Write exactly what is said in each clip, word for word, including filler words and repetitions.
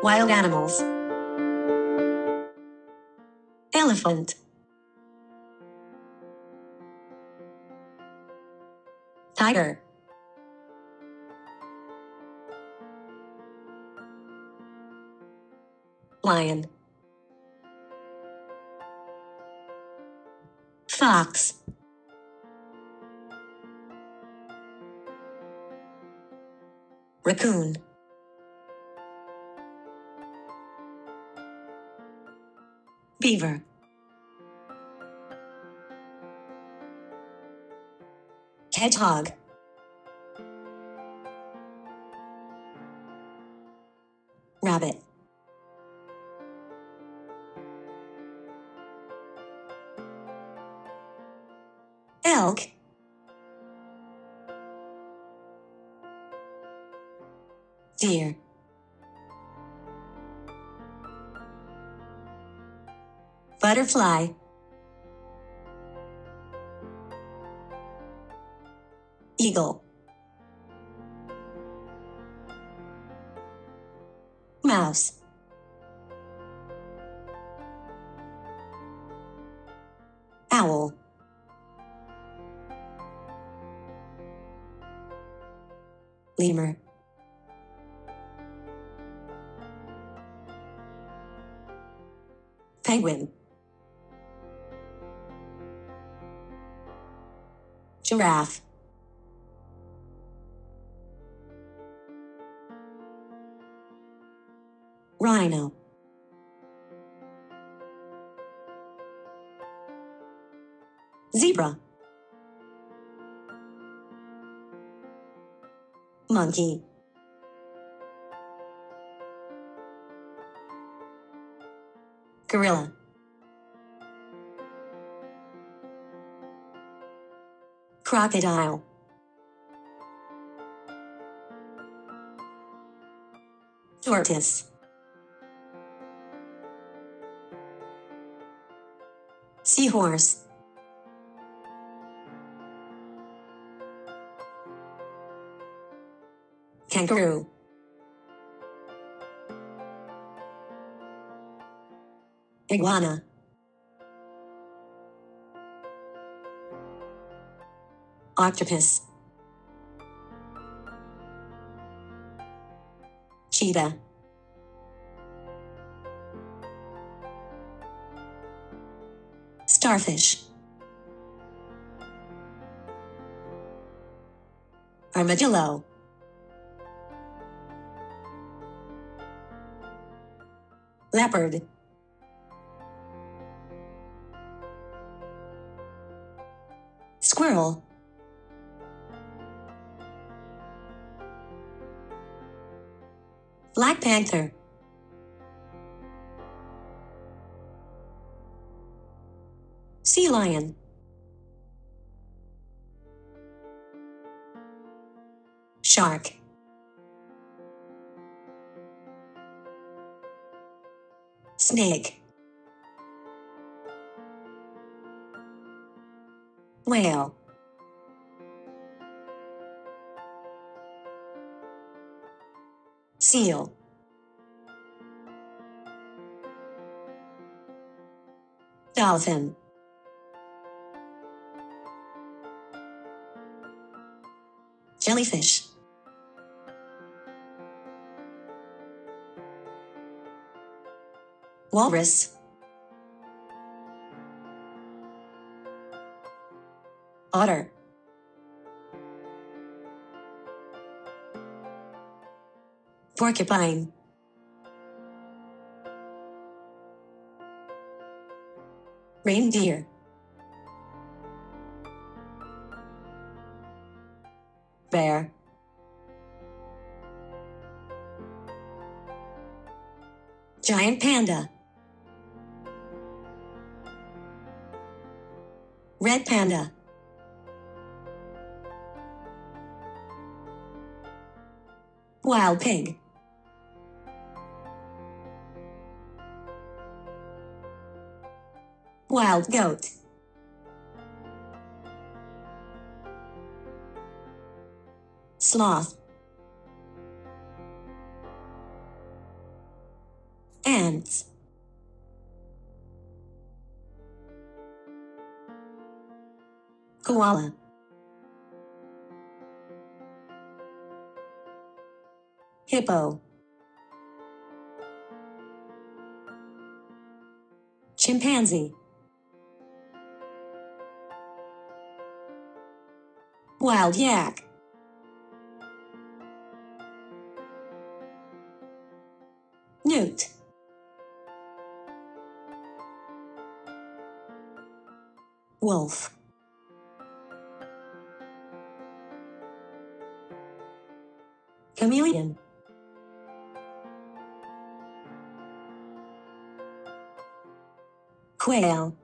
Wild animals. Elephant. Tiger. Lion. Fox. Raccoon. Beaver. Hedgehog. Rabbit. Elk. Deer. Butterfly. Eagle. Mouse. Owl. Lemur. Penguin. Giraffe. Rhino. Zebra. Monkey. Gorilla. Crocodile. Tortoise. Seahorse. Kangaroo. Iguana. Octopus. Cheetah. Starfish. Armadillo. Leopard. Squirrel. Black panther. Sea lion. Shark. Snake. Whale. Seal. Dolphin. Jellyfish. Walrus. Otter. Porcupine. Reindeer. Bear. Giant panda. Red panda. Wild pig. Wild goat. Sloth. Ants. Koala. Hippo. Chimpanzee. Wild yak. Newt. Wolf. Chameleon. Quail.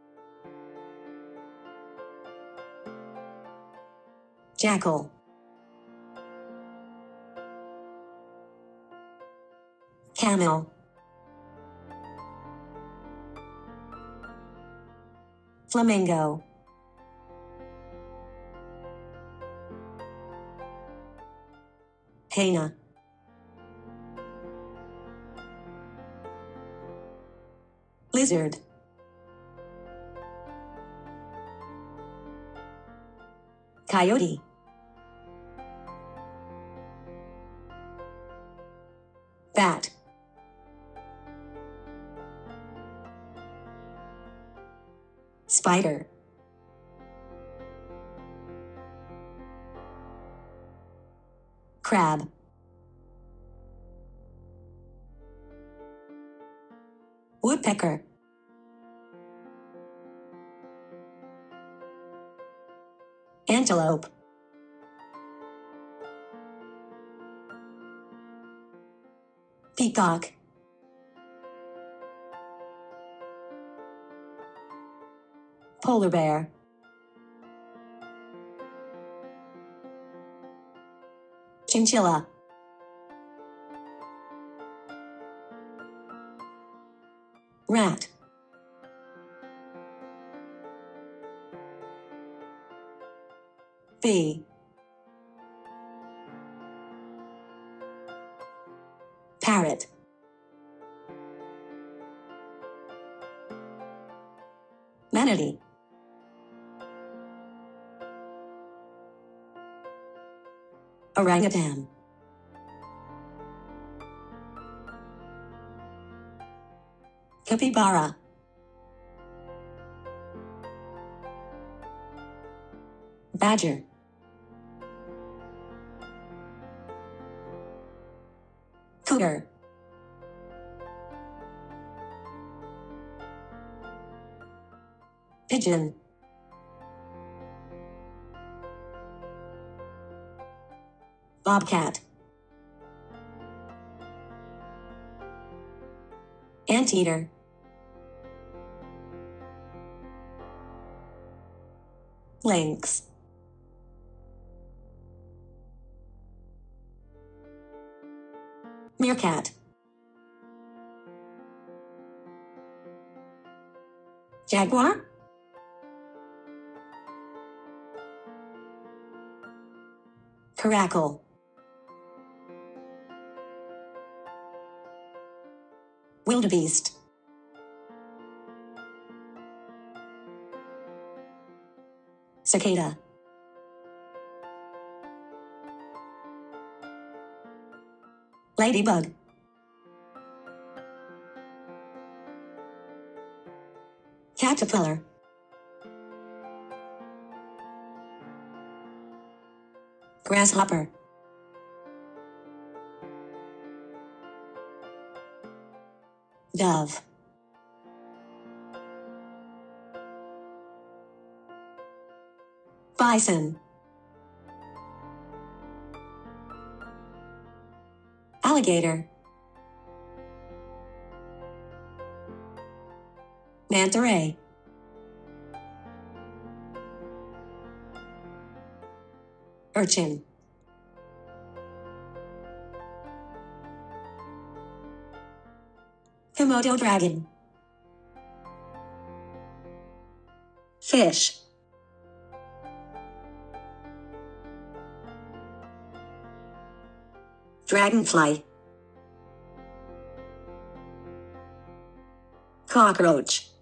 Jackal. Camel. Flamingo. Hyena. Lizard. Coyote. Bat. Spider. Crab. Woodpecker. Antelope. Peacock. Polar bear. Chinchilla. Rat. Bee. Parrot. Manatee. Orangutan. Capybara. Badger. Cougar. Pigeon. Bobcat. Anteater. Lynx. Meerkat. Jaguar. Caracal. Wildebeest. Cicada. Ladybug. Caterpillar. Grasshopper. Dove. Bison. Alligator. Manta ray. Urchin. Komodo dragon. Fish. Dragonfly. Cockroach.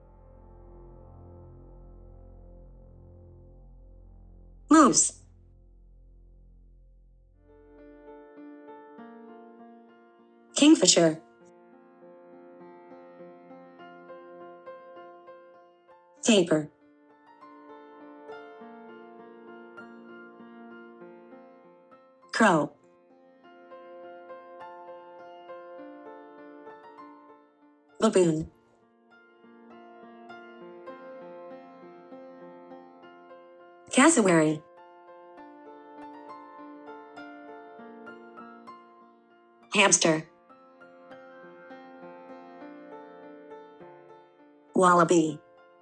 Moose. Kingfisher. Tapir. Crow. Baboon. Cassowary. Hamster. Wallaby.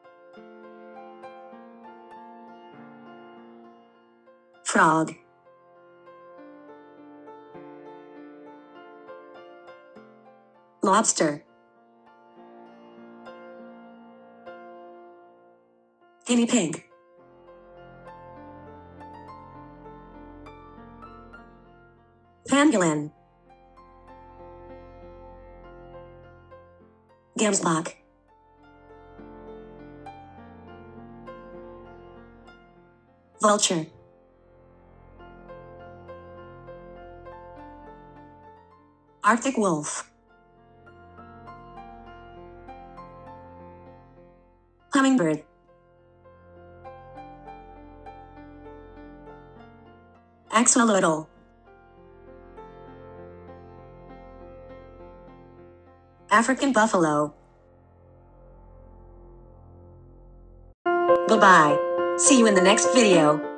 Frog. Lobster. Guinea pig. Pangolin. Gemsbok. Vulture. Arctic wolf. Hummingbird. Axolotl. African buffalo. Bye-bye. See you in the next video.